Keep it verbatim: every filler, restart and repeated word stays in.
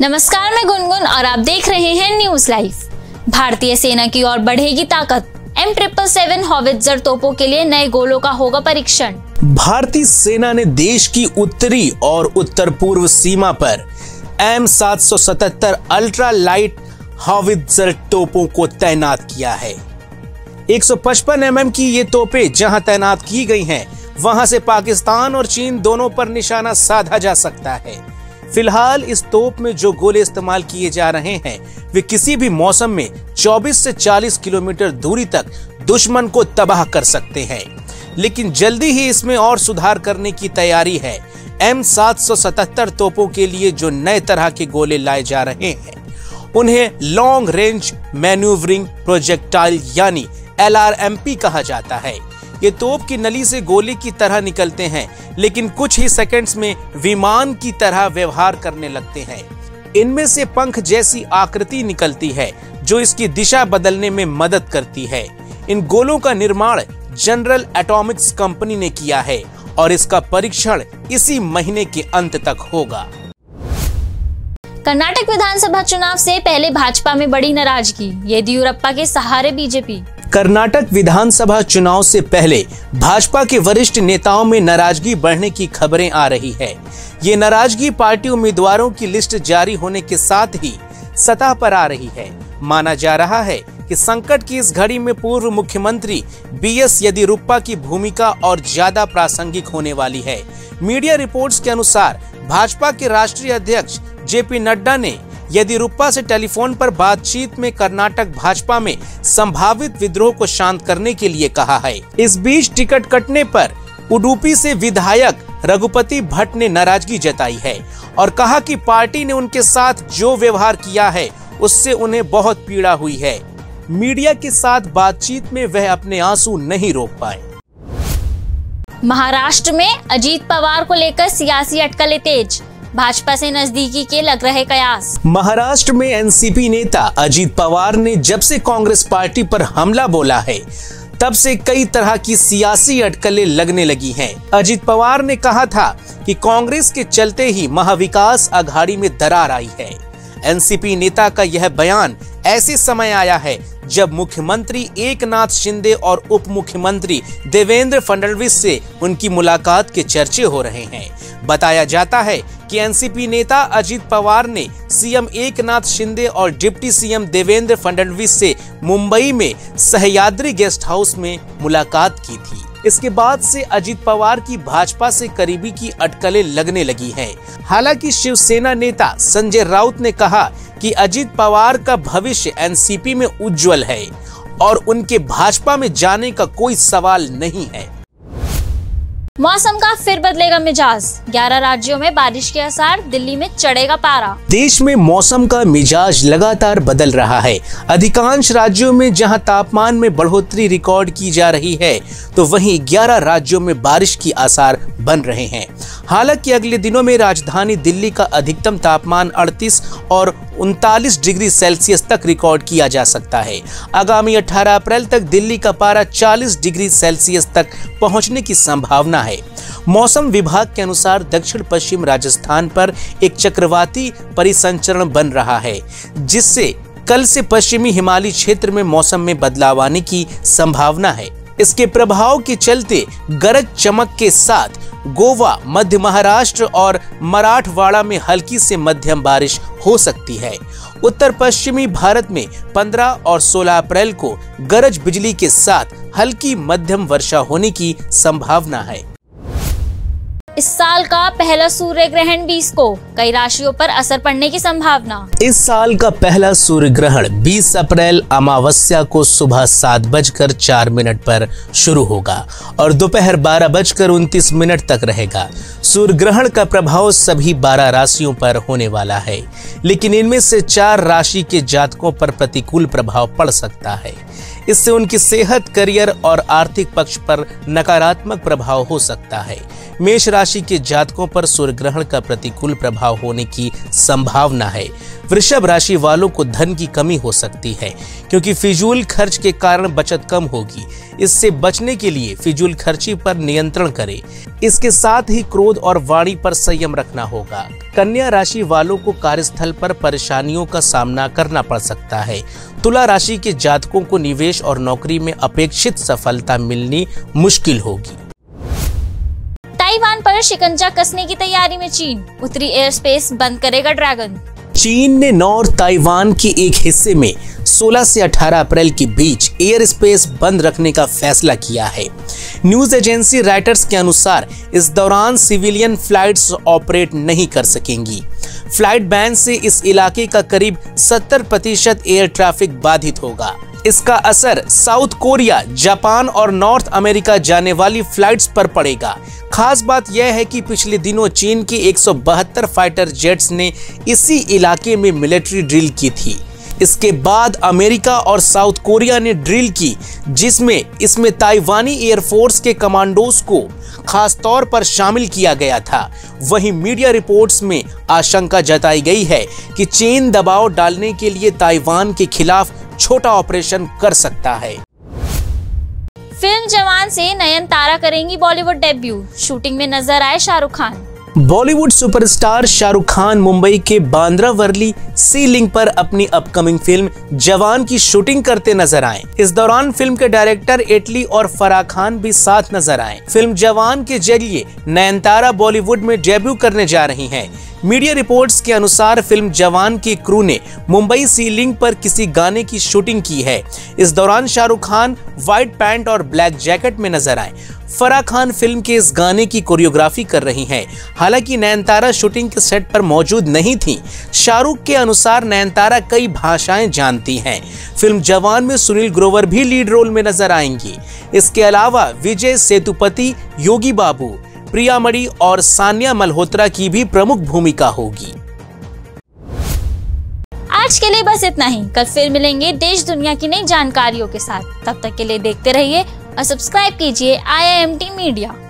नमस्कार, मैं गुनगुन और आप देख रहे हैं न्यूज लाइव। भारतीय सेना की ओर बढ़ेगी ताकत। एम ट्रिपल सेवन हॉवित्जर तोपों के लिए नए गोलों का होगा परीक्षण। भारतीय सेना ने देश की उत्तरी और उत्तर पूर्व सीमा पर एम सात सौ सतहत्तर अल्ट्रा लाइट हॉवित्जर तोपों को तैनात किया है। एक सौ पचपन एम एम की ये तोपें जहां तैनात की गई हैं, वहां से पाकिस्तान और चीन दोनों पर निशाना साधा जा सकता है। फिलहाल इस तोप में जो गोले इस्तेमाल किए जा रहे हैं वे किसी भी मौसम में चौबीस से चालीस किलोमीटर दूरी तक दुश्मन को तबाह कर सकते हैं, लेकिन जल्दी ही इसमें और सुधार करने की तैयारी है। एम सात सौ सतहत्तर तोपों के लिए जो नए तरह के गोले लाए जा रहे हैं उन्हें लॉन्ग रेंज मैन्यूवरिंग प्रोजेक्टाइल यानी एल आर एम पी कहा जाता है। ये तोप की नली से गोले की तरह निकलते हैं, लेकिन कुछ ही सेकंड्स में विमान की तरह व्यवहार करने लगते हैं। इनमें से पंख जैसी आकृति निकलती है जो इसकी दिशा बदलने में मदद करती है। इन गोलों का निर्माण जनरल एटॉमिक्स कंपनी ने किया है और इसका परीक्षण इसी महीने के अंत तक होगा। कर्नाटक विधानसभा चुनाव से पहले भाजपा में बड़ी नाराजगी, येदियुरप्पा के सहारे बीजेपी। कर्नाटक विधानसभा चुनाव से पहले भाजपा के वरिष्ठ नेताओं में नाराजगी बढ़ने की खबरें आ रही है। ये नाराजगी पार्टी उम्मीदवारों की लिस्ट जारी होने के साथ ही सतह पर आ रही है। माना जा रहा है कि संकट की इस घड़ी में पूर्व मुख्यमंत्री बी एस येदियुरप्पा की भूमिका और ज्यादा प्रासंगिक होने वाली है। मीडिया रिपोर्ट्स के अनुसार भाजपा के राष्ट्रीय अध्यक्ष जे पी नड्डा ने येदियुरप्पा से टेलीफोन पर बातचीत में कर्नाटक भाजपा में संभावित विद्रोह को शांत करने के लिए कहा है। इस बीच टिकट कटने पर उडुपी से विधायक रघुपति भट्ट ने नाराजगी जताई है और कहा कि पार्टी ने उनके साथ जो व्यवहार किया है उससे उन्हें बहुत पीड़ा हुई है। मीडिया के साथ बातचीत में वह अपने आंसू नहीं रोक पाए। महाराष्ट्र में अजीत पवार को लेकर सियासी अटकलें तेज, भाजपा से नजदीकी के लग रहे कयास। महाराष्ट्र में एन सी पी नेता अजीत पवार ने जब से कांग्रेस पार्टी पर हमला बोला है तब से कई तरह की सियासी अटकलें लगने लगी हैं। अजीत पवार ने कहा था कि कांग्रेस के चलते ही महाविकास अघाड़ी में दरार आई है। एन सी पी नेता का यह बयान ऐसे समय आया है जब मुख्यमंत्री एकनाथ शिंदे और उप मुख्यमंत्री देवेंद्र फडणवीस से उनकी मुलाकात के चर्चे हो रहे हैं। बताया जाता है कि एन सी पी नेता अजीत पवार ने सी एम एकनाथ शिंदे और deputy C M Devendra Fadnavis से मुंबई में सह्याद्री गेस्ट हाउस में मुलाकात की थी। इसके बाद से अजीत पवार की भाजपा से करीबी की अटकलें लगने लगी हैं। हालांकि शिवसेना नेता संजय राउत ने कहा कि अजीत पवार का भविष्य एन सी पी में उज्जवल है और उनके भाजपा में जाने का कोई सवाल नहीं है। मौसम का फिर बदलेगा मिजाज, ग्यारह राज्यों में बारिश के आसार, दिल्ली में चढ़ेगा पारा। देश में मौसम का मिजाज लगातार बदल रहा है। अधिकांश राज्यों में जहां तापमान में बढ़ोतरी रिकॉर्ड की जा रही है तो वहीं ग्यारह राज्यों में बारिश की आसार बन रहे हैं। हालांकि अगले दिनों में राजधानी दिल्ली का अधिकतम तापमान अड़तीस और उनतालीस डिग्री सेल्सियस तक रिकॉर्ड किया जा सकता है। आगामी अठारह अप्रैल तक दिल्ली का पारा चालीस डिग्री सेल्सियस तक पहुंचने की संभावना है। मौसम विभाग के अनुसार दक्षिण पश्चिम राजस्थान पर एक चक्रवाती परिसंचरण बन रहा है, जिससे कल से पश्चिमी हिमालयी क्षेत्र में मौसम में बदलाव आने की संभावना है। इसके प्रभाव के चलते गरज चमक के साथ गोवा, मध्य महाराष्ट्र और मराठवाड़ा में हल्की से मध्यम बारिश हो सकती है। उत्तर पश्चिमी भारत में पंद्रह और सोलह अप्रैल को गरज बिजली के साथ हल्की मध्यम वर्षा होने की संभावना है। इस साल का पहला सूर्य ग्रहण बीस को, कई राशियों पर असर पड़ने की संभावना। इस साल का पहला सूर्य ग्रहण बीस अप्रैल अमावस्या को सुबह सात बजकर चार मिनट पर शुरू होगा और दोपहर बारह बजकर उनतीस मिनट तक रहेगा। सूर्य ग्रहण का प्रभाव सभी बारह राशियों पर होने वाला है, लेकिन इनमें से चार राशि के जातकों पर प्रतिकूल प्रभाव पड़ सकता है। इससे उनकी सेहत, करियर और आर्थिक पक्ष पर नकारात्मक प्रभाव हो सकता है। मेष राशि राशि के जातकों पर सूर्य ग्रहण का प्रतिकूल प्रभाव होने की संभावना है। वृषभ राशि वालों को धन की कमी हो सकती है क्योंकि फिजूल खर्च के कारण बचत कम होगी। इससे बचने के लिए फिजूल खर्ची पर नियंत्रण करें। इसके साथ ही क्रोध और वाणी पर संयम रखना होगा। कन्या राशि वालों को कार्यस्थल पर परेशानियों का सामना करना पड़ सकता है। तुला राशि के जातकों को निवेश और नौकरी में अपेक्षित सफलता मिलनी मुश्किल होगी। ताइवान पर शिकंजा कसने की तैयारी में चीन, उत्तरी एयर स्पेस बंद करेगा ड्रैगन। चीन ने नॉर्थ ताइवान के एक हिस्से में सोलह से अठारह अप्रैल के बीच एयर स्पेस बंद रखने का फैसला किया है। न्यूज एजेंसी राइटर्स के अनुसार इस दौरान सिविलियन फ्लाइट्स ऑपरेट नहीं कर सकेंगी। फ्लाइट बैन से इस इलाके का करीब सत्तर प्रतिशत एयर ट्रैफिक बाधित होगा। इसका असर साउथ कोरिया, जापान और नॉर्थ अमेरिका जाने वाली फ्लाइट्स पर पड़ेगा। खास बात यह है कि पिछले दिनों चीन के एक सौ बहत्तर फाइटर जेट्स ने इसी इलाके में मिलिट्री ड्रिल की थी। इसके बाद अमेरिका और साउथ कोरिया ने ड्रिल की, जिसमें इसमें ताइवानी एयरफोर्स के कमांडोज को खास तौर पर शामिल किया गया था। वहीं मीडिया रिपोर्ट्स में आशंका जताई गई है कि चीन दबाव डालने के लिए ताइवान के खिलाफ छोटा ऑपरेशन कर सकता है। फिल्म जवान से नयनतारा करेंगी बॉलीवुड डेब्यू, शूटिंग में नजर आए शाहरुख खान। बॉलीवुड सुपरस्टार शाहरुख खान मुंबई के बांद्रा वर्ली सी लिंक पर अपनी अपकमिंग फिल्म जवान की शूटिंग करते नजर आए। इस दौरान फिल्म के डायरेक्टर एटली और फराह खान भी साथ नजर आए। फिल्म जवान के जरिए नयनतारा बॉलीवुड में डेब्यू करने जा रही हैं। मीडिया रिपोर्ट्स के अनुसार फिल्म जवान की क्रू ने मुंबई सी लिंक पर किसी गाने की शूटिंग की है। इस दौरान शाहरुख खान व्हाइट पैंट और ब्लैक जैकेट में नजर आए। फराह खान फिल्म के इस गाने की कोरियोग्राफी कर रही हैं। हालांकि नयनतारा शूटिंग के सेट पर मौजूद नहीं थी। शाहरुख के अनुसार नयनतारा कई भाषाएं जानती हैं। फिल्म जवान में सुनील ग्रोवर भी लीड रोल में नजर आएंगी। इसके अलावा विजय सेतुपति, योगी बाबू, प्रिया मणि और सानिया मल्होत्रा की भी प्रमुख भूमिका होगी। आज के लिए बस इतना ही। कल फिर मिलेंगे देश दुनिया की नई जानकारियों के साथ। तब तक के लिए देखते रहिए और सब्सक्राइब कीजिए I I M T media.